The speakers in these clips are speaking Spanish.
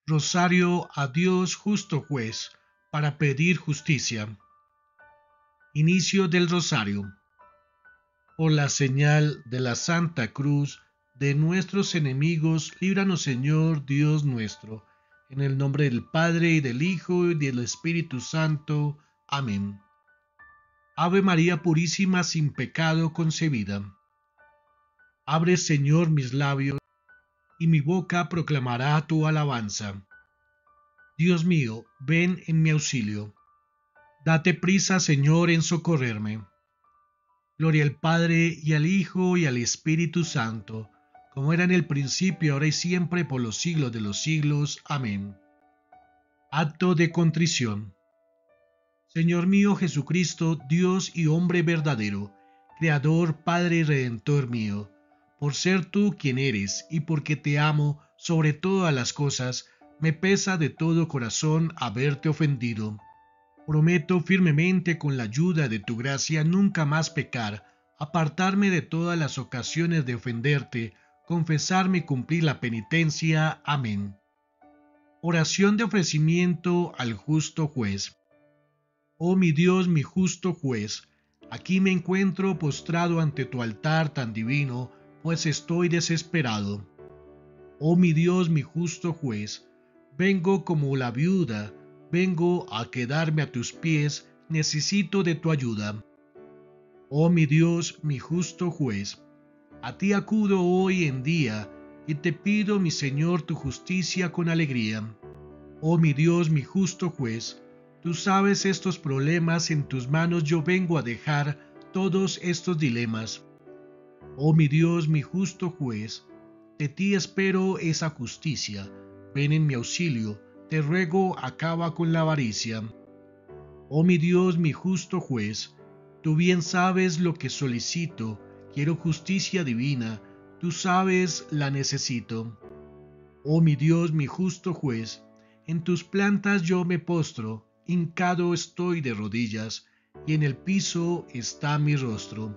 Rosario a Dios justo juez, para pedir justicia. Inicio del Rosario. Por la señal de la Santa Cruz de nuestros enemigos, líbranos Señor Dios nuestro, en el nombre del Padre y del Hijo y del Espíritu Santo. Amén. Ave María Purísima, sin pecado concebida. Abre Señor mis labios, y mi boca proclamará tu alabanza. Dios mío, ven en mi auxilio. Date prisa, Señor, en socorrerme. Gloria al Padre, y al Hijo, y al Espíritu Santo, como era en el principio, ahora y siempre, por los siglos de los siglos. Amén. Acto de contrición. Señor mío Jesucristo, Dios y hombre verdadero, Creador, Padre y Redentor mío, por ser tú quien eres, y porque te amo sobre todas las cosas, me pesa de todo corazón haberte ofendido. Prometo firmemente con la ayuda de tu gracia nunca más pecar, apartarme de todas las ocasiones de ofenderte, confesarme y cumplir la penitencia. Amén. Oración de ofrecimiento al justo juez. Oh mi Dios, mi justo juez, aquí me encuentro postrado ante tu altar tan divino, pues estoy desesperado. Oh mi Dios, mi justo juez, vengo como la viuda, vengo a quedarme a tus pies, necesito de tu ayuda. Oh mi Dios, mi justo juez, a ti acudo hoy en día, y te pido, mi Señor, tu justicia con alegría. Oh mi Dios, mi justo juez, tú sabes estos problemas, en tus manos yo vengo a dejar todos estos dilemas. Oh mi Dios, mi justo juez, de ti espero esa justicia. Ven en mi auxilio, te ruego, acaba con la avaricia. Oh mi Dios, mi justo juez, tú bien sabes lo que solicito, quiero justicia divina, tú sabes la necesito. Oh mi Dios, mi justo juez, en tus plantas yo me postro, hincado estoy de rodillas, y en el piso está mi rostro.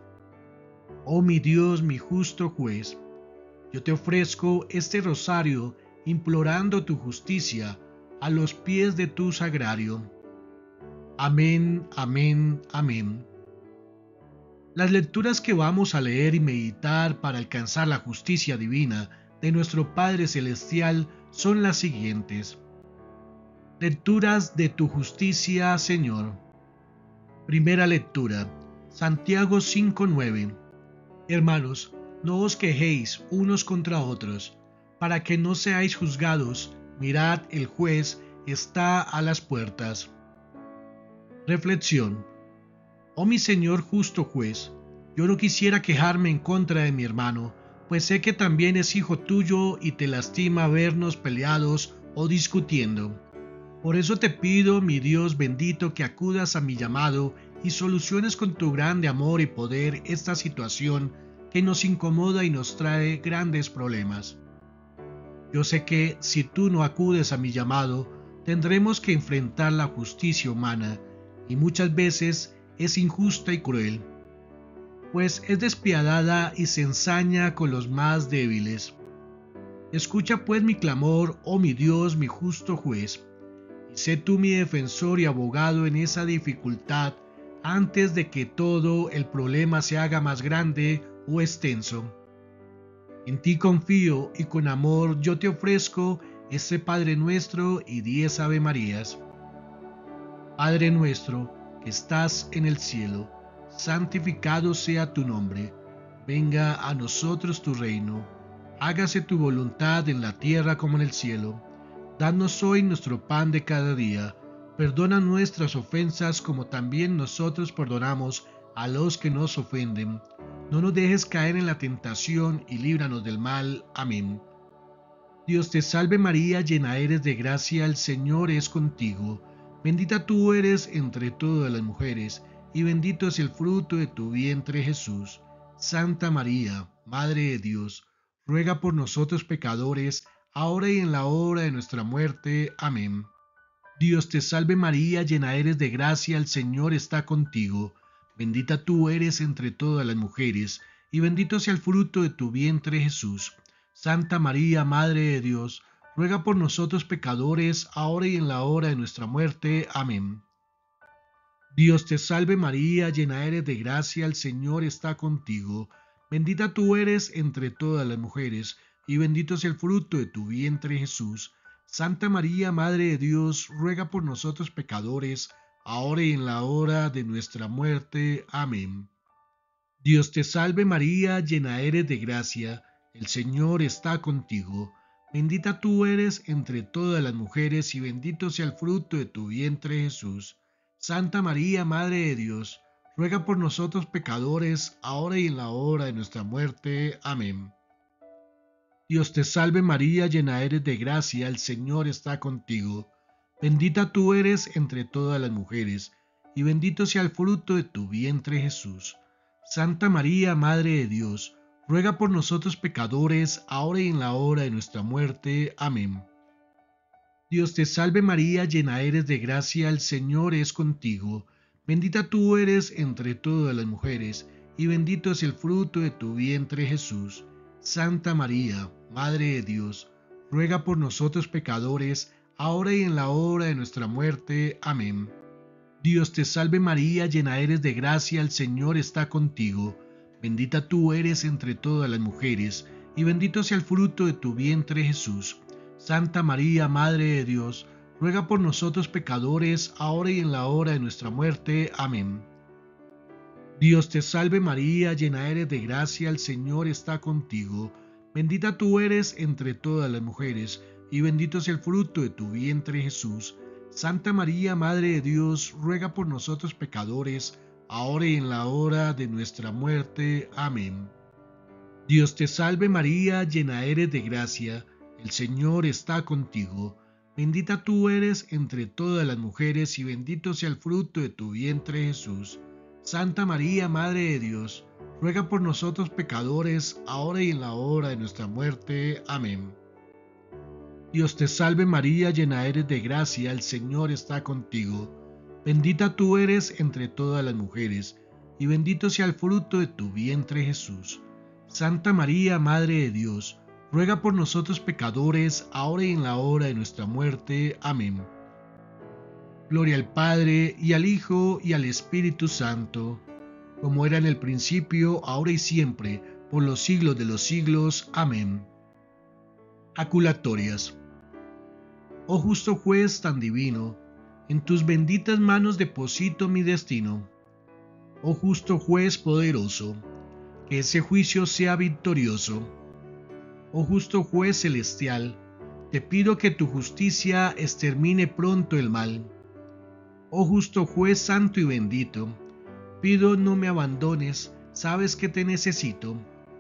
Oh mi Dios, mi justo juez, yo te ofrezco este rosario, implorando tu justicia, a los pies de tu sagrario. Amén, amén, amén. Las lecturas que vamos a leer y meditar para alcanzar la justicia divina de nuestro Padre Celestial son las siguientes. Lecturas de tu justicia, Señor. Primera lectura. Santiago 5:9. Hermanos, no os quejéis unos contra otros, para que no seáis juzgados. Mirad, el juez está a las puertas. Reflexión. Oh mi Señor justo juez, yo no quisiera quejarme en contra de mi hermano, pues sé que también es hijo tuyo y te lastima vernos peleados o discutiendo. Por eso te pido, mi Dios bendito, que acudas a mi llamado y soluciones con tu grande amor y poder esta situación que nos incomoda y nos trae grandes problemas. Yo sé que si tú no acudes a mi llamado, tendremos que enfrentar la justicia humana, y muchas veces es injusta y cruel, pues es despiadada y se ensaña con los más débiles. Escucha pues mi clamor, oh mi Dios, mi justo juez, y sé tú mi defensor y abogado en esa dificultad antes de que todo el problema se haga más grande o extenso. En ti confío y con amor yo te ofrezco este Padre nuestro y 10 Ave Marías. Padre nuestro que estás en el cielo, santificado sea tu nombre. Venga a nosotros tu reino. Hágase tu voluntad en la tierra como en el cielo. Danos hoy nuestro pan de cada día. Perdona nuestras ofensas como también nosotros perdonamos a los que nos ofenden. No nos dejes caer en la tentación y líbranos del mal. Amén. Dios te salve María, llena eres de gracia, el Señor es contigo. Bendita tú eres entre todas las mujeres, y bendito es el fruto de tu vientre Jesús. Santa María, Madre de Dios, ruega por nosotros pecadores, ahora y en la hora de nuestra muerte. Amén. Dios te salve María, llena eres de gracia, el Señor está contigo. Bendita tú eres entre todas las mujeres, y bendito sea el fruto de tu vientre Jesús. Santa María, Madre de Dios, ruega por nosotros pecadores, ahora y en la hora de nuestra muerte. Amén. Dios te salve María, llena eres de gracia, el Señor está contigo. Bendita tú eres entre todas las mujeres, y bendito es el fruto de tu vientre Jesús. Santa María, Madre de Dios, ruega por nosotros pecadores, ahora y en la hora de nuestra muerte. Amén. Dios te salve María, llena eres de gracia, el Señor está contigo. Bendita tú eres entre todas las mujeres, y bendito sea el fruto de tu vientre Jesús. Santa María, Madre de Dios, ruega por nosotros pecadores, ahora y en la hora de nuestra muerte. Amén. Dios te salve María, llena eres de gracia, el Señor está contigo. Bendita tú eres entre todas las mujeres, y bendito sea el fruto de tu vientre Jesús. Santa María, Madre de Dios, ruega por nosotros pecadores, ahora y en la hora de nuestra muerte. Amén. Dios te salve María, llena eres de gracia, el Señor es contigo. Bendita tú eres entre todas las mujeres, y bendito es el fruto de tu vientre Jesús. Santa María, Madre de Dios, ruega por nosotros pecadores, ahora y en la hora de nuestra muerte. Amén. Dios te salve María, llena eres de gracia, el Señor está contigo. Bendita tú eres entre todas las mujeres, y bendito sea el fruto de tu vientre Jesús. Santa María, Madre de Dios, ruega por nosotros pecadores, ahora y en la hora de nuestra muerte. Amén. Dios te salve María, llena eres de gracia, el Señor está contigo. Bendita tú eres entre todas las mujeres, y bendito es el fruto de tu vientre Jesús. Santa María, Madre de Dios, ruega por nosotros pecadores, ahora y en la hora de nuestra muerte. Amén. Dios te salve María, llena eres de gracia, el Señor está contigo. Bendita tú eres entre todas las mujeres, y bendito sea el fruto de tu vientre Jesús. Santa María, Madre de Dios, ruega por nosotros pecadores, ahora y en la hora de nuestra muerte. Amén. Dios te salve María, llena eres de gracia, el Señor está contigo. Bendita tú eres entre todas las mujeres, y bendito sea el fruto de tu vientre Jesús. Santa María, Madre de Dios, ruega por nosotros pecadores, ahora y en la hora de nuestra muerte. Amén. Gloria al Padre, y al Hijo, y al Espíritu Santo, como era en el principio, ahora y siempre, por los siglos de los siglos. Amén. Aculatorias. Oh justo juez tan divino, en tus benditas manos deposito mi destino. Oh justo juez poderoso, que ese juicio sea victorioso. Oh justo juez celestial, te pido que tu justicia extermine pronto el mal. Oh justo juez santo y bendito, pido no me abandones, sabes que te necesito.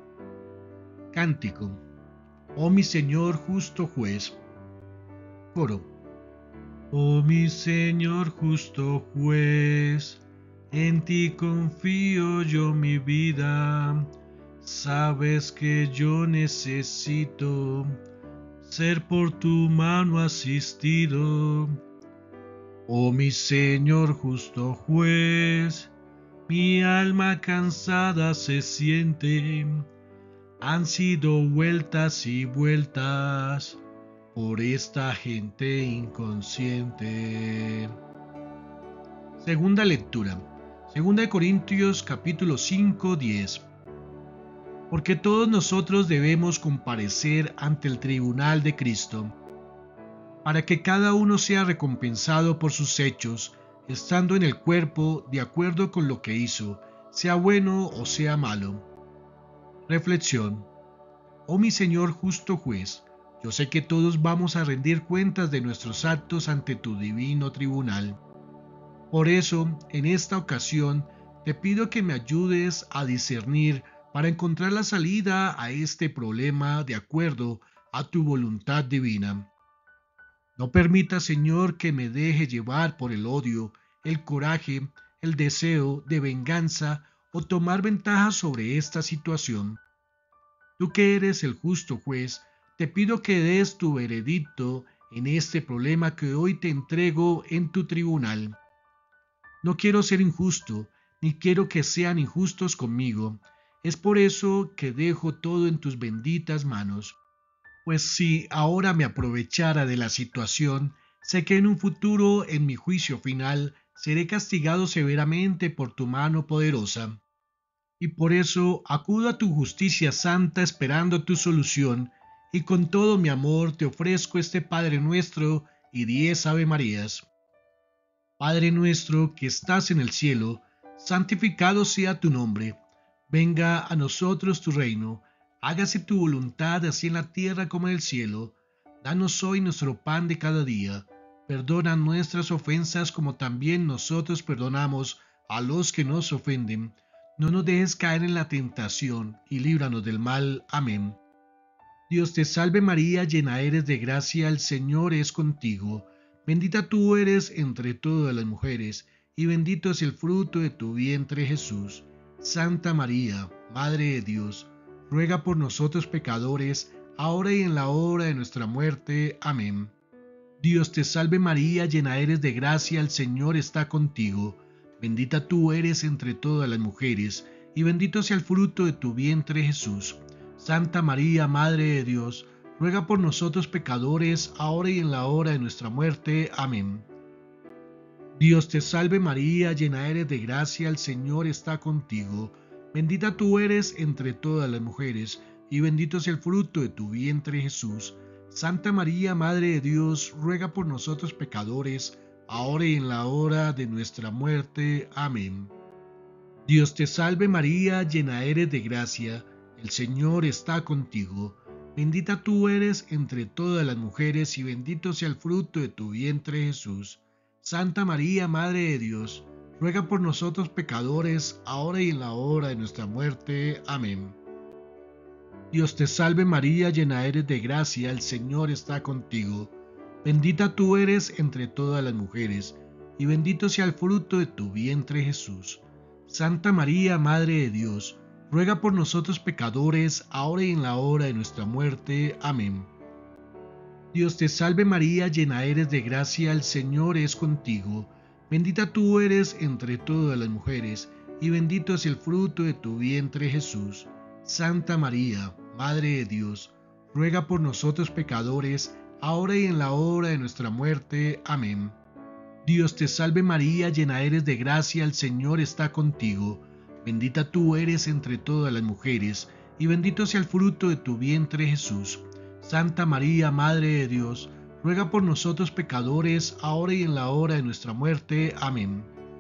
Cántico. Oh mi Señor justo juez. Coro. Oh mi Señor justo juez, en ti confío yo mi vida. Sabes que yo necesito ser por tu mano asistido. Oh mi Señor justo juez, mi alma cansada se siente. Han sido vueltas y vueltas por esta gente inconsciente. Segunda lectura. Segunda de Corintios capítulo 5, 10. Porque todos nosotros debemos comparecer ante el tribunal de Cristo, para que cada uno sea recompensado por sus hechos, estando en el cuerpo de acuerdo con lo que hizo, sea bueno o sea malo. Reflexión. Oh mi Señor justo juez, yo sé que todos vamos a rendir cuentas de nuestros actos ante tu divino tribunal. Por eso, en esta ocasión, te pido que me ayudes a discernir para encontrar la salida a este problema de acuerdo a tu voluntad divina. No permita, Señor, que me deje llevar por el odio, el coraje, el deseo de venganza o tomar ventaja sobre esta situación. Tú que eres el justo juez, te pido que des tu veredicto en este problema que hoy te entrego en tu tribunal. No quiero ser injusto, ni quiero que sean injustos conmigo. Es por eso que dejo todo en tus benditas manos. Pues si ahora me aprovechara de la situación, sé que en un futuro, en mi juicio final, seré castigado severamente por tu mano poderosa. Y por eso acudo a tu justicia santa esperando tu solución, y con todo mi amor te ofrezco este Padre nuestro y 10 Ave Marías. Padre nuestro que estás en el cielo, santificado sea tu nombre. Venga a nosotros tu reino. Hágase tu voluntad así en la tierra como en el cielo. Danos hoy nuestro pan de cada día. Perdona nuestras ofensas como también nosotros perdonamos a los que nos ofenden. No nos dejes caer en la tentación y líbranos del mal. Amén. Dios te salve María, llena eres de gracia, el Señor es contigo. Bendita tú eres entre todas las mujeres, y bendito es el fruto de tu vientre Jesús. Santa María, Madre de Dios, ruega por nosotros pecadores, ahora y en la hora de nuestra muerte. Amén. Dios te salve María, llena eres de gracia, el Señor está contigo. Bendita tú eres entre todas las mujeres, y bendito sea el fruto de tu vientre Jesús. Santa María, Madre de Dios, ruega por nosotros pecadores, ahora y en la hora de nuestra muerte. Amén. Dios te salve María, llena eres de gracia, el Señor está contigo. Bendita tú eres entre todas las mujeres, y bendito es el fruto de tu vientre Jesús. Santa María, Madre de Dios, ruega por nosotros pecadores, ahora y en la hora de nuestra muerte. Amén. Dios te salve María, llena eres de gracia, el Señor está contigo. Bendita tú eres entre todas las mujeres, y bendito sea el fruto de tu vientre Jesús. Santa María, Madre de Dios, ruega por nosotros pecadores, ahora y en la hora de nuestra muerte. Amén. Dios te salve María, llena eres de gracia, el Señor está contigo. Bendita tú eres entre todas las mujeres, y bendito sea el fruto de tu vientre Jesús. Santa María, Madre de Dios, ruega por nosotros pecadores, ahora y en la hora de nuestra muerte. Amén. Dios te salve María, llena eres de gracia, el Señor es contigo. Bendita tú eres entre todas las mujeres, y bendito es el fruto de tu vientre Jesús. Santa María, Madre de Dios, ruega por nosotros pecadores, ahora y en la hora de nuestra muerte. Amén. Dios te salve María, llena eres de gracia, el Señor está contigo. Bendita tú eres entre todas las mujeres, y bendito sea el fruto de tu vientre Jesús. Santa María, Madre de Dios, ruega por nosotros pecadores, ahora y en la hora de nuestra muerte. Amén.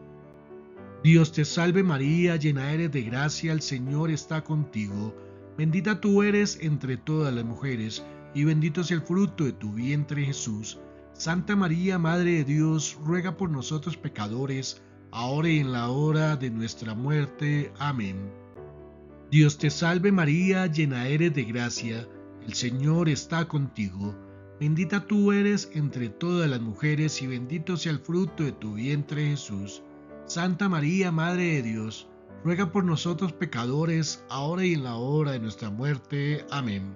Dios te salve María, llena eres de gracia, el Señor está contigo. Bendita tú eres entre todas las mujeres, y bendito es el fruto de tu vientre Jesús. Santa María, Madre de Dios, ruega por nosotros pecadores, ahora y en la hora de nuestra muerte. Amén. Dios te salve María, llena eres de gracia, el Señor está contigo. Bendita tú eres entre todas las mujeres, y bendito sea el fruto de tu vientre Jesús. Santa María, Madre de Dios, ruega por nosotros pecadores, ahora y en la hora de nuestra muerte. Amén.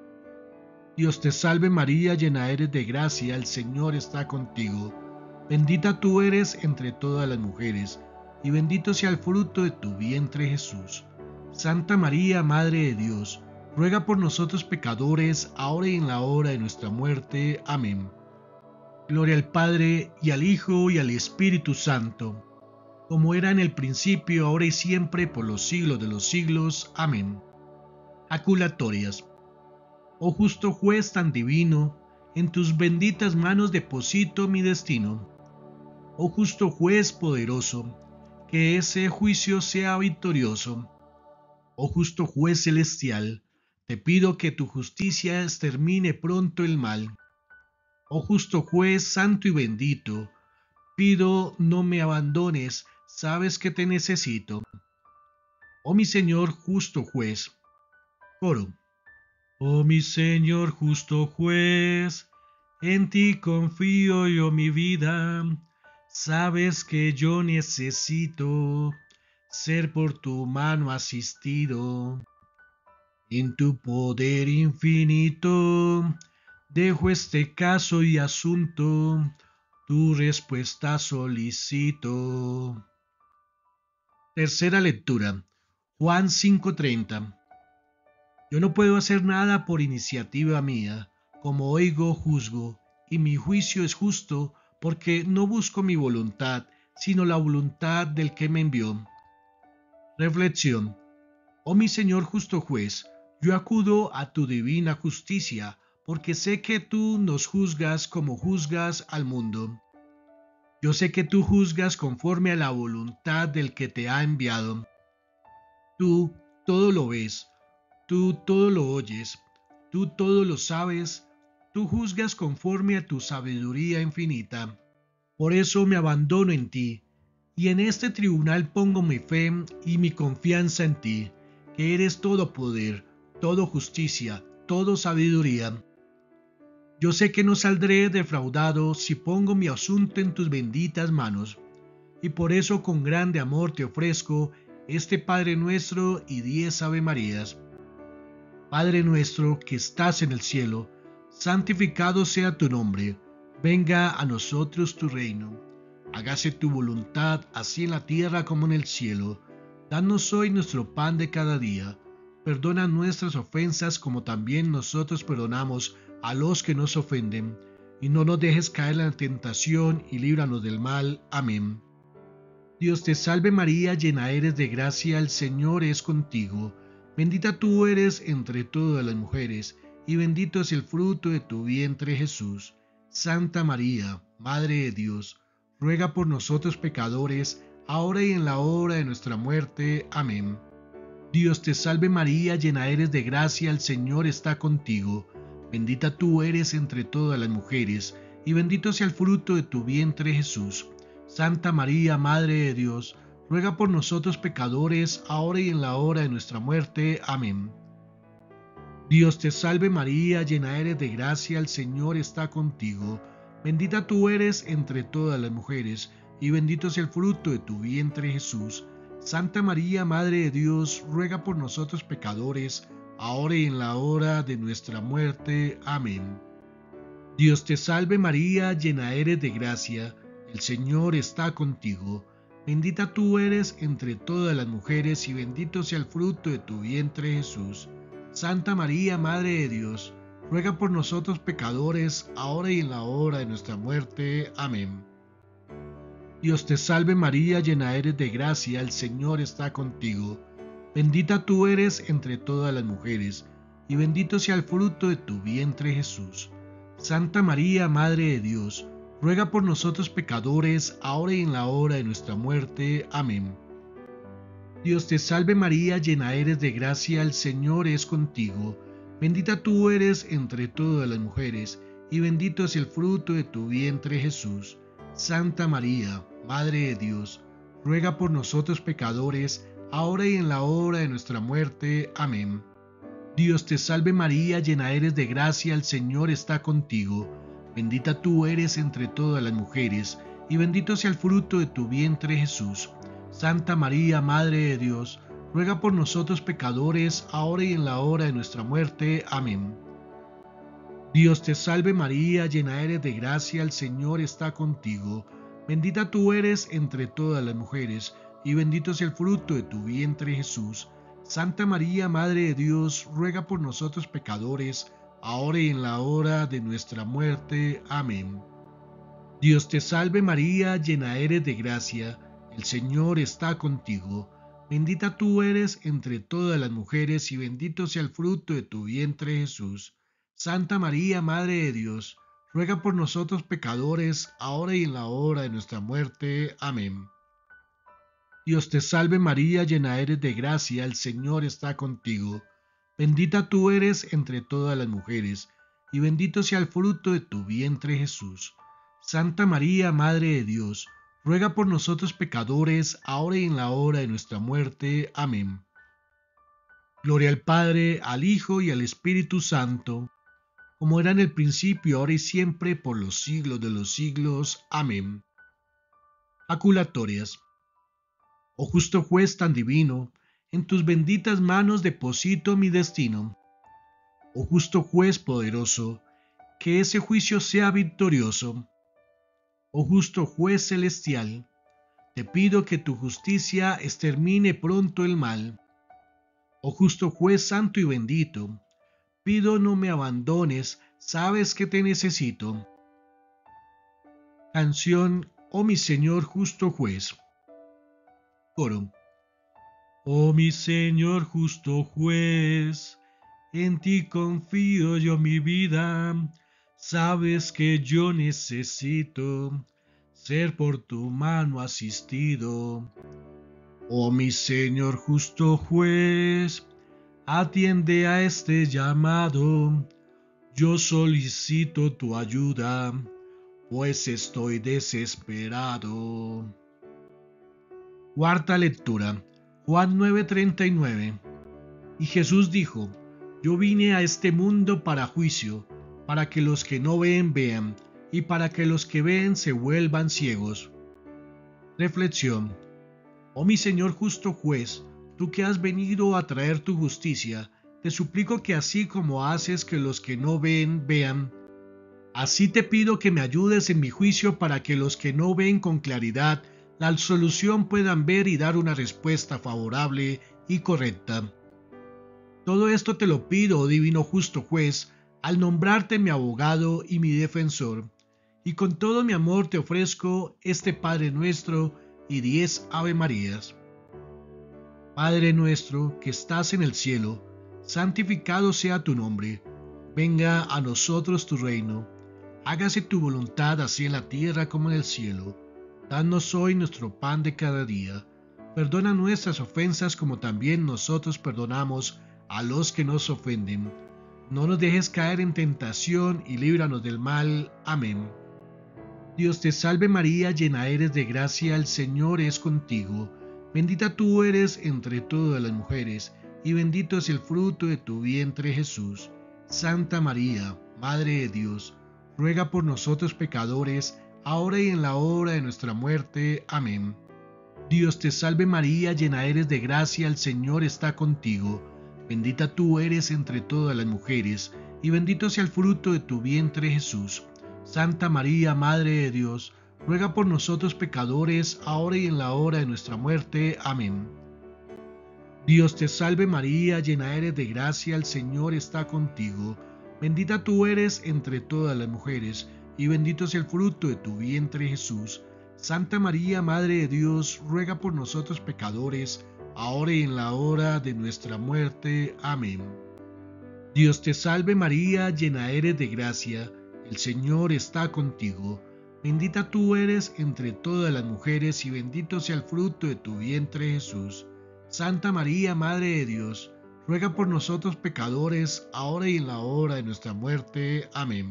Dios te salve María, llena eres de gracia, el Señor está contigo. Bendita tú eres entre todas las mujeres, y bendito sea el fruto de tu vientre Jesús. Santa María, Madre de Dios, ruega por nosotros pecadores, ahora y en la hora de nuestra muerte. Amén. Gloria al Padre, y al Hijo, y al Espíritu Santo, como era en el principio, ahora y siempre, por los siglos de los siglos. Amén. Aculatorias. Oh justo juez tan divino, en tus benditas manos deposito mi destino. Oh justo juez poderoso, que ese juicio sea victorioso. Oh justo juez celestial, te pido que tu justicia extermine pronto el mal. Oh justo juez santo y bendito, pido no me abandones, sabes que te necesito. Oh mi Señor justo juez. Coro. Oh mi Señor justo juez, en ti confío yo mi vida, sabes que yo necesito ser por tu mano asistido. En tu poder infinito, dejo este caso y asunto, tu respuesta solicito. Tercera lectura, Juan 5:30. Yo no puedo hacer nada por iniciativa mía, como oigo, juzgo, y mi juicio es justo, porque no busco mi voluntad, sino la voluntad del que me envió. Reflexión. Oh mi Señor justo juez, yo acudo a tu divina justicia, porque sé que tú nos juzgas como juzgas al mundo. Yo sé que tú juzgas conforme a la voluntad del que te ha enviado. Tú todo lo ves, tú todo lo oyes, tú todo lo sabes, tú juzgas conforme a tu sabiduría infinita. Por eso me abandono en ti, y en este tribunal pongo mi fe y mi confianza en ti, que eres todo poder, todo justicia, todo sabiduría. Yo sé que no saldré defraudado si pongo mi asunto en tus benditas manos, y por eso con grande amor te ofrezco este Padre nuestro y 10 Ave Marías. Padre nuestro que estás en el cielo, santificado sea tu nombre, venga a nosotros tu reino. Hágase tu voluntad, así en la tierra como en el cielo. Danos hoy nuestro pan de cada día. Perdona nuestras ofensas como también nosotros perdonamos a los que nos ofenden. Y no nos dejes caer en la tentación y líbranos del mal. Amén. Dios te salve María, llena eres de gracia, el Señor es contigo. Bendita tú eres entre todas las mujeres, y bendito es el fruto de tu vientre Jesús. Santa María, Madre de Dios, ruega por nosotros pecadores, ahora y en la hora de nuestra muerte. Amén. Dios te salve María, llena eres de gracia, el Señor está contigo. Bendita tú eres entre todas las mujeres, y bendito sea el fruto de tu vientre Jesús. Santa María, Madre de Dios, ruega por nosotros pecadores, ahora y en la hora de nuestra muerte. Amén. Dios te salve María, llena eres de gracia, el Señor está contigo. Bendita tú eres entre todas las mujeres, y bendito es el fruto de tu vientre Jesús. Santa María, Madre de Dios, ruega por nosotros pecadores, ahora y en la hora de nuestra muerte. Amén. Dios te salve María, llena eres de gracia, el Señor está contigo. Bendita tú eres entre todas las mujeres y bendito sea el fruto de tu vientre Jesús. Santa María, Madre de Dios, ruega por nosotros pecadores, ahora y en la hora de nuestra muerte. Amén. Dios te salve María, llena eres de gracia, el Señor está contigo. Bendita tú eres entre todas las mujeres, y bendito sea el fruto de tu vientre Jesús. Santa María, Madre de Dios, ruega por nosotros pecadores, ahora y en la hora de nuestra muerte. Amén. Dios te salve María, llena eres de gracia, el Señor es contigo. Bendita tú eres entre todas las mujeres, y bendito es el fruto de tu vientre Jesús. Santa María, Madre de Dios, ruega por nosotros pecadores, ahora y en la hora de nuestra muerte. Amén. Dios te salve María, llena eres de gracia, el Señor está contigo. Bendita tú eres entre todas las mujeres, y bendito sea el fruto de tu vientre Jesús. Santa María, Madre de Dios, ruega por nosotros pecadores, ahora y en la hora de nuestra muerte. Amén. Dios te salve María, llena eres de gracia, el Señor está contigo. Bendita tú eres entre todas las mujeres, y bendito es el fruto de tu vientre Jesús. Santa María, Madre de Dios, ruega por nosotros pecadores, ahora y en la hora de nuestra muerte. Amén. Dios te salve María, llena eres de gracia, el Señor está contigo. Bendita tú eres entre todas las mujeres, y bendito sea el fruto de tu vientre Jesús. Santa María, Madre de Dios, ruega por nosotros pecadores, ahora y en la hora de nuestra muerte. Amén. Dios te salve María, llena eres de gracia, el Señor está contigo. Bendita tú eres entre todas las mujeres, y bendito sea el fruto de tu vientre Jesús. Santa María, Madre de Dios, ruega por nosotros pecadores, ahora y en la hora de nuestra muerte. Amén. Gloria al Padre, al Hijo y al Espíritu Santo, como era en el principio, ahora y siempre, por los siglos de los siglos. Amén. Aculatorias. Oh justo juez tan divino, en tus benditas manos deposito mi destino. Oh justo juez poderoso, que ese juicio sea victorioso. Oh justo juez celestial, te pido que tu justicia extermine pronto el mal. Oh justo juez santo y bendito, pido no me abandones, sabes que te necesito. Canción, oh mi Señor justo juez. Coro. Oh mi Señor justo juez, en ti confío yo mi vida, sabes que yo necesito ser por tu mano asistido. Oh mi Señor justo juez, atiende a este llamado, yo solicito tu ayuda, pues estoy desesperado. Cuarta lectura, Juan 9:39. Y Jesús dijo, yo vine a este mundo para juicio, para que los que no ven vean, y para que los que ven se vuelvan ciegos. Reflexión. Oh mi Señor justo juez, tú que has venido a traer tu justicia, te suplico que así como haces que los que no ven vean, así te pido que me ayudes en mi juicio para que los que no ven con claridad la solución puedan ver y dar una respuesta favorable y correcta. Todo esto te lo pido, oh divino justo juez, al nombrarte mi abogado y mi defensor, y con todo mi amor te ofrezco este Padre nuestro y 10 Ave Marías. Padre nuestro que estás en el cielo, santificado sea tu nombre, venga a nosotros tu reino, hágase tu voluntad así en la tierra como en el cielo. Danos hoy nuestro pan de cada día, perdona nuestras ofensas como también nosotros perdonamos a los que nos ofenden. No nos dejes caer en tentación y líbranos del mal. Amén. Dios te salve María, llena eres de gracia, el Señor es contigo. Bendita tú eres entre todas las mujeres, y bendito es el fruto de tu vientre Jesús. Santa María, Madre de Dios, ruega por nosotros pecadores, ahora y en la hora de nuestra muerte. Amén. Dios te salve María, llena eres de gracia, el Señor está contigo. Bendita tú eres entre todas las mujeres, y bendito sea el fruto de tu vientre Jesús. Santa María, Madre de Dios, ruega por nosotros pecadores, ahora y en la hora de nuestra muerte. Amén. Dios te salve María, llena eres de gracia, el Señor está contigo. Bendita tú eres entre todas las mujeres, y bendito sea el fruto de tu vientre Jesús. Santa María, Madre de Dios, ruega por nosotros pecadores, ahora y en la hora de nuestra muerte. Amén. Dios te salve María, llena eres de gracia, el Señor está contigo. Bendita tú eres entre todas las mujeres, y bendito sea el fruto de tu vientre Jesús. Santa María, Madre de Dios, ruega por nosotros pecadores, ahora y en la hora de nuestra muerte. Amén.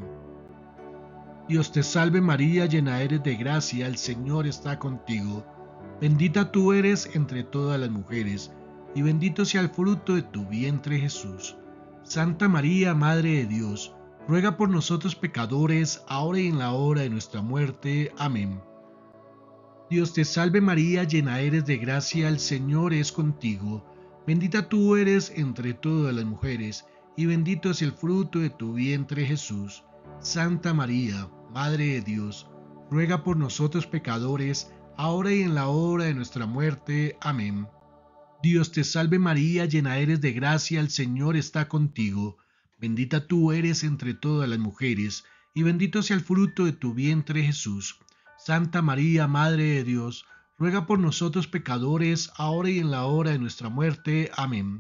Dios te salve María, llena eres de gracia, el Señor está contigo. Bendita tú eres entre todas las mujeres, y bendito sea el fruto de tu vientre Jesús. Santa María, Madre de Dios, ruega por nosotros pecadores, ahora y en la hora de nuestra muerte. Amén. Dios te salve María, llena eres de gracia, el Señor es contigo. Bendita tú eres entre todas las mujeres, y bendito es el fruto de tu vientre Jesús. Santa María, Madre de Dios, ruega por nosotros pecadores, ahora y en la hora de nuestra muerte. Amén. Dios te salve María, llena eres de gracia, el Señor está contigo. Bendita tú eres entre todas las mujeres, y bendito sea el fruto de tu vientre Jesús. Santa María, Madre de Dios, ruega por nosotros pecadores, ahora y en la hora de nuestra muerte. Amén.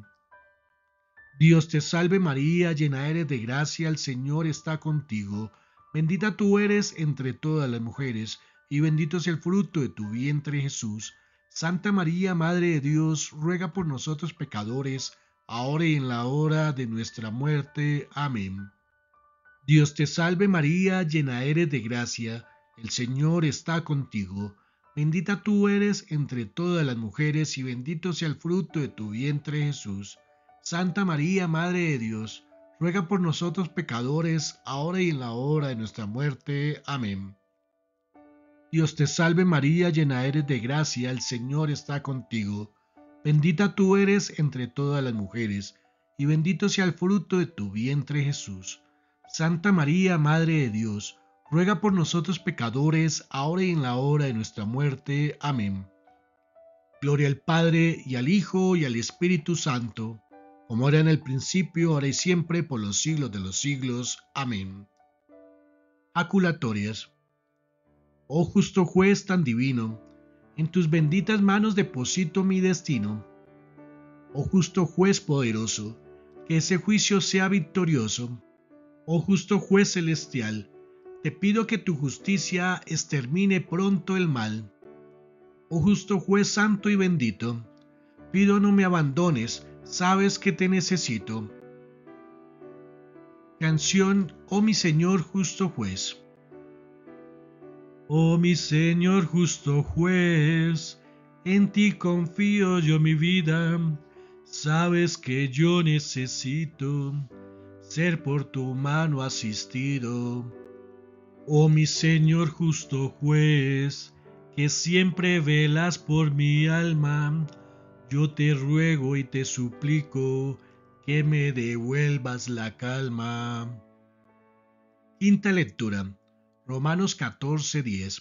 Dios te salve María, llena eres de gracia, el Señor está contigo. Bendita tú eres entre todas las mujeres, y bendito es el fruto de tu vientre Jesús. Santa María, Madre de Dios, ruega por nosotros pecadores, ahora y en la hora de nuestra muerte. Amén. Dios te salve María, llena eres de gracia, el Señor está contigo. Bendita tú eres entre todas las mujeres, y bendito sea el fruto de tu vientre Jesús. Santa María, Madre de Dios, ruega por nosotros pecadores, ahora y en la hora de nuestra muerte. Amén. Dios te salve María, llena eres de gracia, el Señor está contigo. Bendita tú eres entre todas las mujeres, y bendito sea el fruto de tu vientre Jesús. Santa María, Madre de Dios, ruega por nosotros pecadores, ahora y en la hora de nuestra muerte. Amén. Gloria al Padre, y al Hijo, y al Espíritu Santo, como era en el principio, ahora y siempre, por los siglos de los siglos. Amén. Aculatorias. Oh justo juez tan divino, en tus benditas manos deposito mi destino. Oh justo juez poderoso, que ese juicio sea victorioso. Oh justo juez celestial, te pido que tu justicia extermine pronto el mal. Oh justo juez santo y bendito, pido no me abandones, sabes que te necesito. Canción, oh mi Señor justo juez. Oh mi Señor justo juez, en ti confío yo mi vida, sabes que yo necesito ser por tu mano asistido. Oh mi Señor justo juez, que siempre velas por mi alma, yo te ruego y te suplico que me devuelvas la calma. Quinta lectura. Romanos 14:10.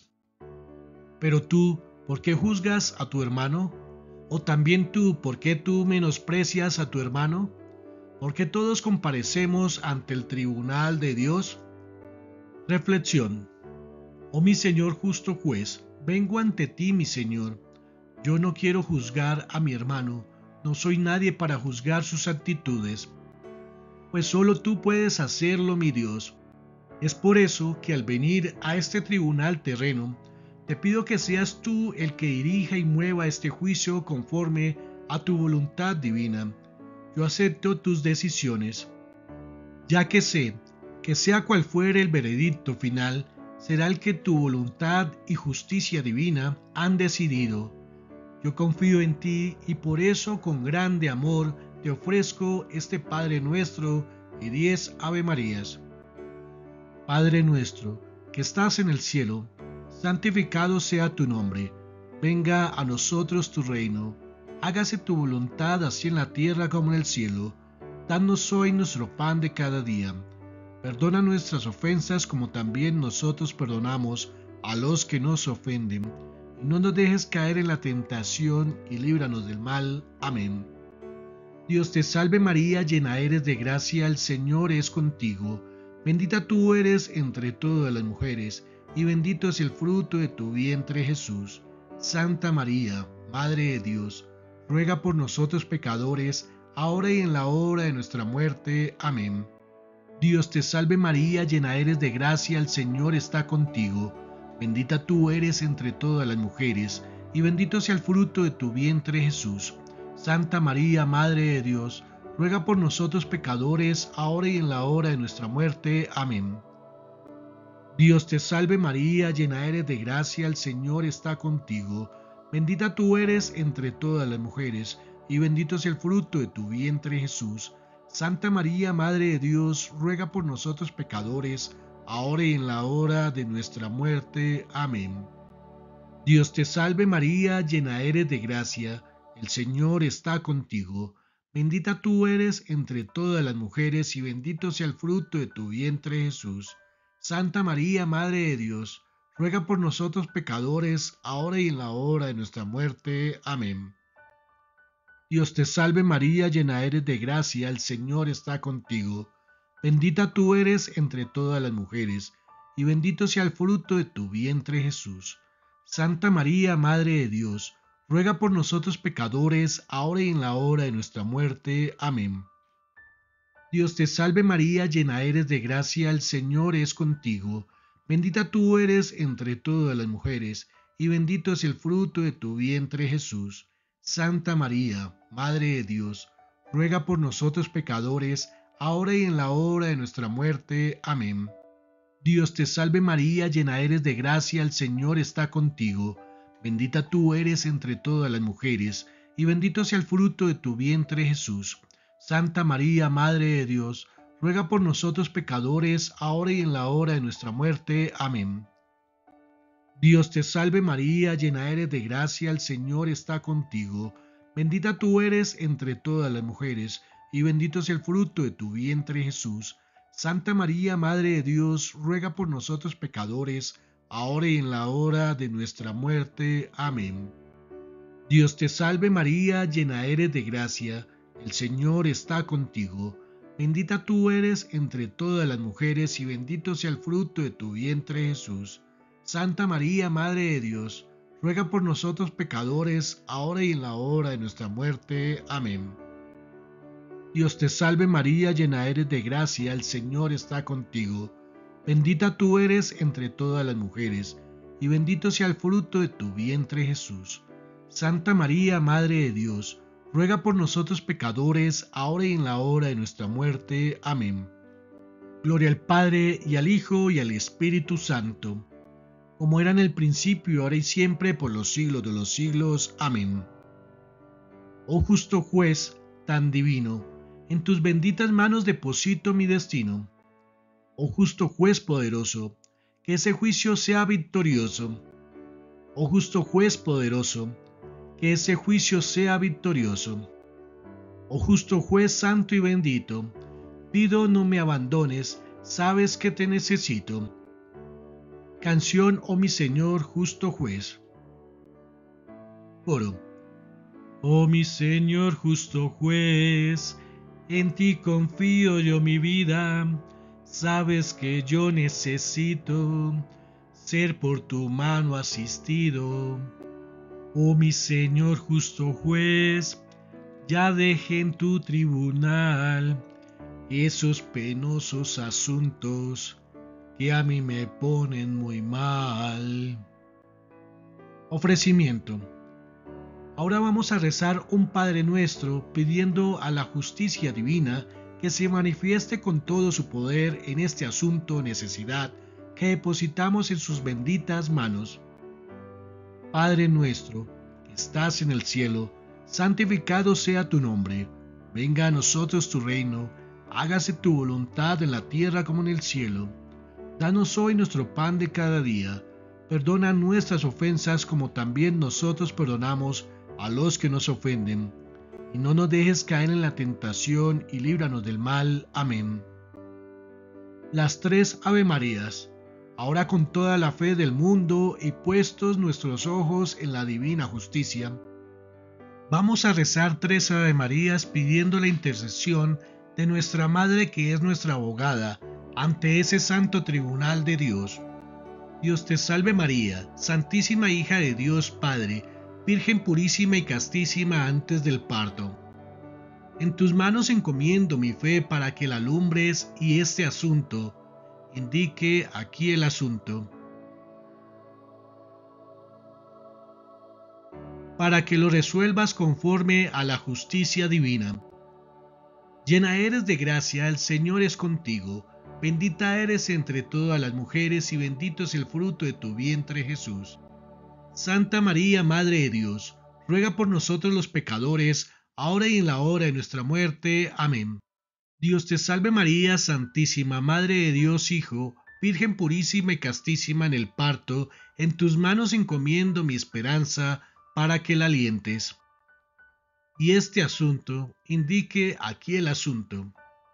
Pero tú, ¿por qué juzgas a tu hermano? ¿O también tú, por qué tú menosprecias a tu hermano? Porque todos comparecemos ante el tribunal de Dios. Reflexión. Oh mi Señor justo juez, vengo ante ti, mi Señor. Yo no quiero juzgar a mi hermano, no soy nadie para juzgar sus actitudes, pues solo tú puedes hacerlo, mi Dios. Es por eso que al venir a este tribunal terreno, te pido que seas tú el que dirija y mueva este juicio conforme a tu voluntad divina. Yo acepto tus decisiones, ya que sé que sea cual fuere el veredicto final, será el que tu voluntad y justicia divina han decidido. Yo confío en ti y por eso con grande amor te ofrezco este Padre Nuestro y 10 Ave Marías. Padre nuestro, que estás en el cielo, santificado sea tu nombre. Venga a nosotros tu reino. Hágase tu voluntad así en la tierra como en el cielo. Danos hoy nuestro pan de cada día. Perdona nuestras ofensas como también nosotros perdonamos a los que nos ofenden. Y no nos dejes caer en la tentación y líbranos del mal. Amén. Dios te salve María, llena eres de gracia, el Señor es contigo. Bendita tú eres entre todas las mujeres, y bendito es el fruto de tu vientre Jesús. Santa María, Madre de Dios, ruega por nosotros pecadores, ahora y en la hora de nuestra muerte. Amén. Dios te salve María, llena eres de gracia, el Señor está contigo. Bendita tú eres entre todas las mujeres, y bendito sea el fruto de tu vientre Jesús. Santa María, Madre de Dios, ruega por nosotros pecadores, ahora y en la hora de nuestra muerte. Amén. Dios te salve María, llena eres de gracia, el Señor está contigo. Bendita tú eres entre todas las mujeres, y bendito es el fruto de tu vientre Jesús. Santa María, Madre de Dios, ruega por nosotros pecadores, ahora y en la hora de nuestra muerte. Amén. Dios te salve María, llena eres de gracia, el Señor está contigo. Bendita tú eres entre todas las mujeres y bendito sea el fruto de tu vientre Jesús. Santa María, Madre de Dios, ruega por nosotros pecadores, ahora y en la hora de nuestra muerte. Amén. Dios te salve María, llena eres de gracia, el Señor está contigo. Bendita tú eres entre todas las mujeres, y bendito sea el fruto de tu vientre Jesús. Santa María, Madre de Dios, ruega por nosotros pecadores, ahora y en la hora de nuestra muerte. Amén. Dios te salve María, llena eres de gracia, el Señor es contigo. Bendita tú eres entre todas las mujeres, y bendito es el fruto de tu vientre Jesús. Santa María, Madre de Dios, ruega por nosotros pecadores, ahora y en la hora de nuestra muerte. Amén. Dios te salve María, llena eres de gracia, el Señor está contigo. Bendita tú eres entre todas las mujeres, y bendito sea el fruto de tu vientre Jesús. Santa María, Madre de Dios, ruega por nosotros pecadores, ahora y en la hora de nuestra muerte. Amén. Dios te salve María, llena eres de gracia, el Señor está contigo. Bendita tú eres entre todas las mujeres, y bendito es el fruto de tu vientre Jesús. Santa María, Madre de Dios, ruega por nosotros pecadores, ahora y en la hora de nuestra muerte. Amén. Dios te salve María, llena eres de gracia, el Señor está contigo. Bendita tú eres entre todas las mujeres y bendito sea el fruto de tu vientre Jesús. Santa María, Madre de Dios, ruega por nosotros pecadores, ahora y en la hora de nuestra muerte. Amén. Dios te salve María, llena eres de gracia, el Señor está contigo. Bendita tú eres entre todas las mujeres, y bendito sea el fruto de tu vientre Jesús. Santa María, Madre de Dios, ruega por nosotros pecadores, ahora y en la hora de nuestra muerte. Amén. Gloria al Padre, y al Hijo, y al Espíritu Santo, como era en el principio, ahora y siempre, por los siglos de los siglos. Amén. Oh justo juez, tan divino, en tus benditas manos deposito mi destino. Oh justo juez poderoso, que ese juicio sea victorioso. Oh justo juez poderoso, que ese juicio sea victorioso. Oh justo juez santo y bendito, pido no me abandones, sabes que te necesito. Canción, oh mi Señor justo juez. Coro. Oh mi Señor justo juez, en ti confío yo mi vida, sabes que yo necesito ser por tu mano asistido. Oh mi Señor justo juez, ya deje en tu tribunal esos penosos asuntos que a mí me ponen muy mal. Ofrecimiento. Ahora vamos a rezar un Padre Nuestro pidiendo a la justicia divina que se manifieste con todo su poder en este asunto o necesidad que depositamos en sus benditas manos. Padre nuestro, que estás en el cielo, santificado sea tu nombre. Venga a nosotros tu reino, hágase tu voluntad en la tierra como en el cielo. Danos hoy nuestro pan de cada día. Perdona nuestras ofensas como también nosotros perdonamos a los que nos ofenden. Y no nos dejes caer en la tentación y líbranos del mal. Amén. Las tres Ave Marías. Ahora con toda la fe del mundo y puestos nuestros ojos en la divina justicia, vamos a rezar tres Ave Marías pidiendo la intercesión de nuestra Madre que es nuestra abogada ante ese santo tribunal de Dios. Dios te salve María, Santísima Hija de Dios Padre, Virgen purísima y castísima antes del parto. En tus manos encomiendo mi fe para que la alumbres y este asunto, indique aquí el asunto, para que lo resuelvas conforme a la justicia divina. Llena eres de gracia, el Señor es contigo, bendita eres entre todas las mujeres y bendito es el fruto de tu vientre Jesús. Santa María, Madre de Dios, ruega por nosotros los pecadores, ahora y en la hora de nuestra muerte. Amén. Dios te salve María, Santísima Madre de Dios Hijo, Virgen purísima y castísima en el parto, en tus manos encomiendo mi esperanza para que la alientes. Y este asunto, indique aquí el asunto,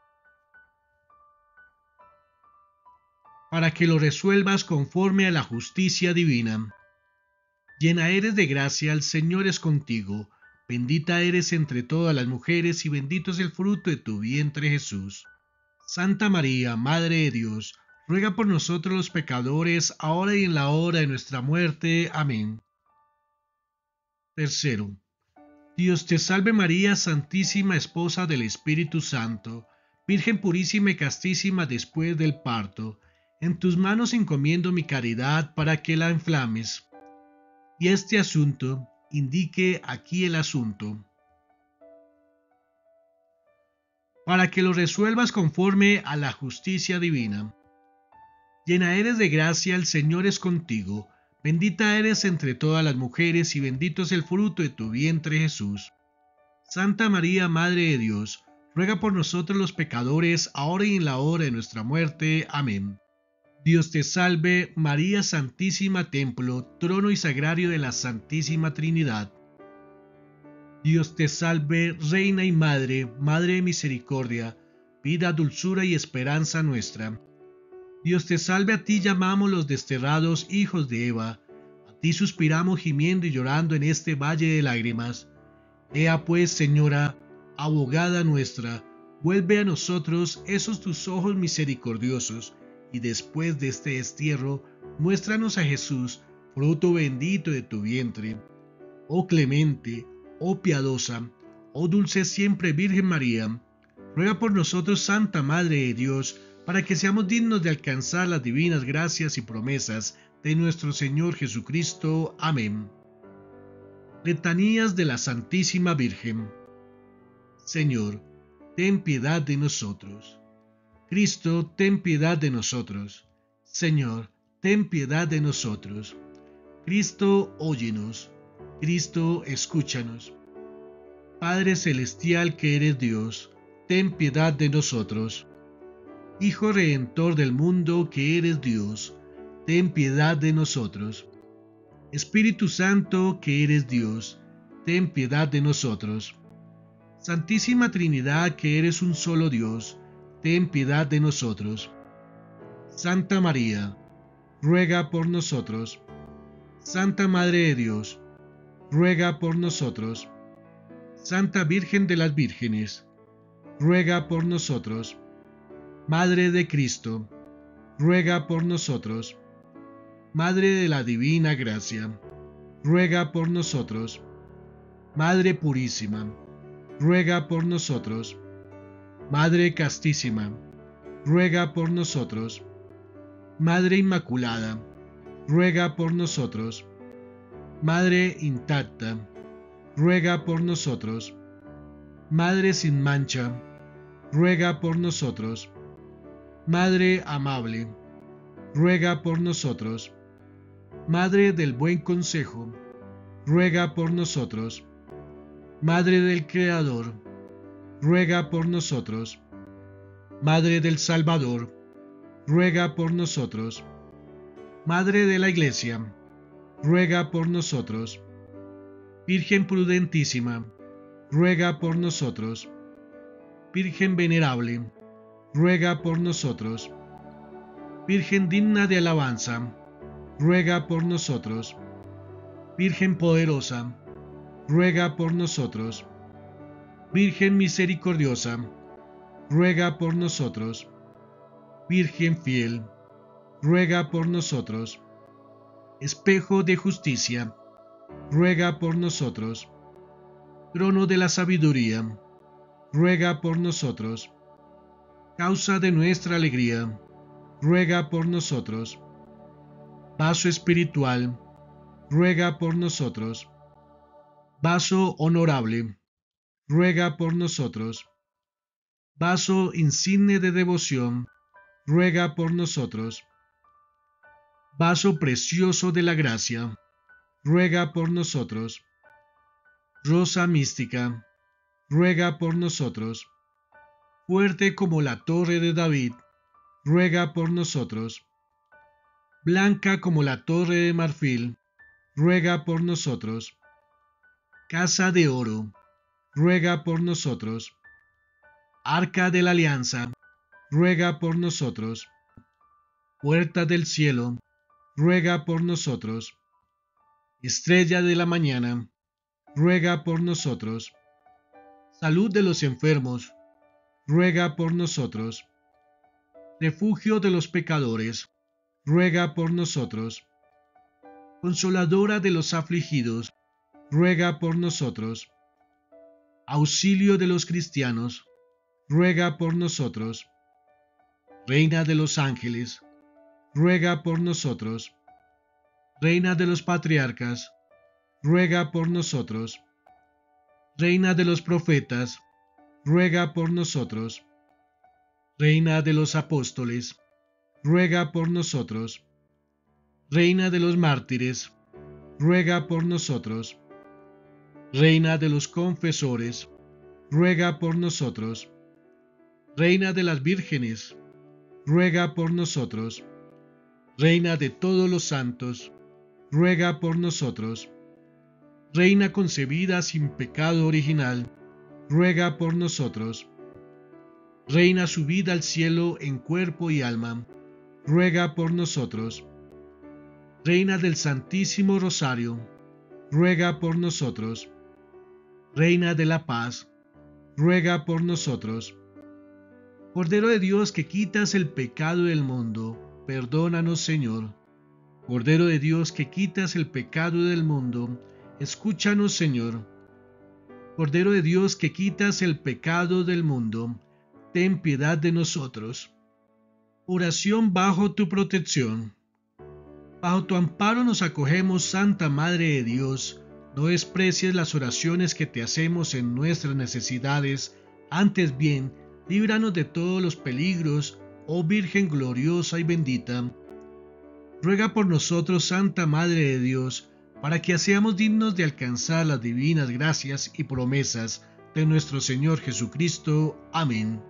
para que lo resuelvas conforme a la justicia divina. Llena eres de gracia, el Señor es contigo, bendita eres entre todas las mujeres y bendito es el fruto de tu vientre Jesús. Santa María, Madre de Dios, ruega por nosotros los pecadores, ahora y en la hora de nuestra muerte. Amén. Tercero. Dios te salve María, Santísima Esposa del Espíritu Santo, Virgen purísima y castísima después del parto, en tus manos encomiendo mi caridad para que la inflames. Y este asunto, indique aquí el asunto, para que lo resuelvas conforme a la justicia divina. Llena eres de gracia, el Señor es contigo, bendita eres entre todas las mujeres y bendito es el fruto de tu vientre Jesús. Santa María, Madre de Dios, ruega por nosotros los pecadores, ahora y en la hora de nuestra muerte. Amén. Dios te salve, María Santísima, templo, trono y sagrario de la Santísima Trinidad. Dios te salve, Reina y Madre, Madre de misericordia, vida, dulzura y esperanza nuestra. Dios te salve, a ti llamamos los desterrados hijos de Eva, a ti suspiramos gimiendo y llorando en este valle de lágrimas. Ea pues, Señora, abogada nuestra, vuelve a nosotros esos tus ojos misericordiosos, y después de este destierro, muéstranos a Jesús, fruto bendito de tu vientre. Oh clemente, oh piadosa, oh dulce siempre Virgen María, ruega por nosotros, Santa Madre de Dios, para que seamos dignos de alcanzar las divinas gracias y promesas de nuestro Señor Jesucristo. Amén. Letanías de la Santísima Virgen. Señor, ten piedad de nosotros. Cristo, ten piedad de nosotros. Señor, ten piedad de nosotros. Cristo, óyenos. Cristo, escúchanos. Padre celestial que eres Dios, ten piedad de nosotros. Hijo Redentor del mundo que eres Dios, ten piedad de nosotros. Espíritu Santo que eres Dios, ten piedad de nosotros. Santísima Trinidad que eres un solo Dios, ten piedad de nosotros. Santa María, ruega por nosotros. Santa Madre de Dios, ruega por nosotros. Santa Virgen de las Vírgenes, ruega por nosotros. Madre de Cristo, ruega por nosotros. Madre de la Divina Gracia, ruega por nosotros. Madre Purísima, ruega por nosotros. Madre Castísima, ruega por nosotros. Madre Inmaculada, ruega por nosotros. Madre intacta, ruega por nosotros. Madre sin mancha, ruega por nosotros. Madre amable, ruega por nosotros. Madre del buen consejo, ruega por nosotros. Madre del Creador, ruega por nosotros. Madre del Salvador, ruega por nosotros. Madre de la Iglesia, ruega por nosotros. Virgen prudentísima, ruega por nosotros. Virgen venerable, ruega por nosotros. Virgen digna de alabanza, ruega por nosotros. Virgen poderosa, ruega por nosotros. Virgen misericordiosa, ruega por nosotros. Virgen fiel, ruega por nosotros. Espejo de justicia, ruega por nosotros. Trono de la sabiduría, ruega por nosotros. Causa de nuestra alegría, ruega por nosotros. Vaso espiritual, ruega por nosotros. Vaso honorable, ruega por nosotros. Vaso insigne de devoción, ruega por nosotros. Vaso precioso de la gracia, ruega por nosotros. Rosa mística, ruega por nosotros. Fuerte como la torre de David, ruega por nosotros. Blanca como la torre de marfil, ruega por nosotros. Casa de oro, ruega por nosotros. Arca de la alianza, ruega por nosotros. Puerta del cielo, ruega por nosotros. Estrella de la mañana, ruega por nosotros. Salud de los enfermos, ruega por nosotros. Refugio de los pecadores, ruega por nosotros. Consoladora de los afligidos, ruega por nosotros. Auxilio de los cristianos, ruega por nosotros. Reina de los ángeles, ruega por nosotros. Reina de los patriarcas, ruega por nosotros. Reina de los profetas, ruega por nosotros. Reina de los apóstoles, ruega por nosotros. Reina de los mártires, ruega por nosotros. Reina de los confesores, ruega por nosotros. Reina de las vírgenes, ruega por nosotros. Reina de todos los santos, ruega por nosotros. Reina concebida sin pecado original, ruega por nosotros. Reina subida al cielo en cuerpo y alma, ruega por nosotros. Reina del Santísimo Rosario, ruega por nosotros. Reina de la paz, ruega por nosotros. Cordero de Dios que quitas el pecado del mundo, perdónanos, Señor. Cordero de Dios que quitas el pecado del mundo, escúchanos, Señor. Cordero de Dios que quitas el pecado del mundo, ten piedad de nosotros. Oración bajo tu protección. Bajo tu amparo nos acogemos, Santa Madre de Dios. No desprecies las oraciones que te hacemos en nuestras necesidades, antes bien, líbranos de todos los peligros, oh Virgen gloriosa y bendita. Ruega por nosotros, Santa Madre de Dios, para que seamos dignos de alcanzar las divinas gracias y promesas de nuestro Señor Jesucristo. Amén.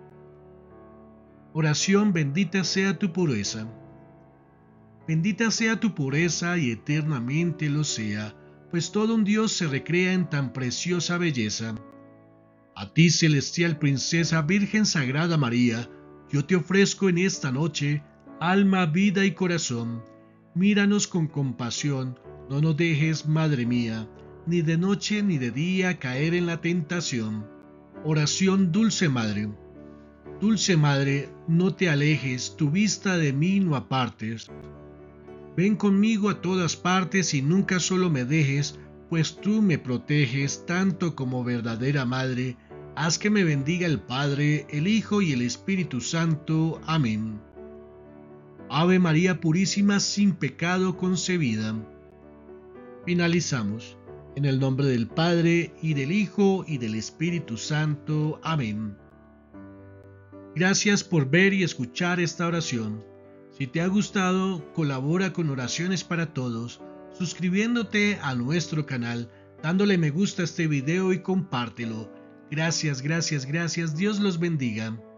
Oración, bendita sea tu pureza. Bendita sea tu pureza y eternamente lo sea, pues todo un Dios se recrea en tan preciosa belleza. A ti, celestial princesa, Virgen Sagrada María, yo te ofrezco en esta noche alma, vida y corazón. Míranos con compasión, no nos dejes, Madre mía, ni de noche ni de día caer en la tentación. Oración, dulce Madre. Dulce Madre, no te alejes, tu vista de mí no apartes. Ven conmigo a todas partes y nunca solo me dejes, pues tú me proteges tanto como verdadera Madre. Haz que me bendiga el Padre, el Hijo y el Espíritu Santo. Amén. Ave María Purísima, sin pecado concebida. Finalizamos. En el nombre del Padre, y del Hijo, y del Espíritu Santo. Amén. Gracias por ver y escuchar esta oración. Si te ha gustado, colabora con Oraciones para Todos, suscribiéndote a nuestro canal, dándole me gusta a este video y compártelo. Gracias, gracias, gracias. Dios los bendiga.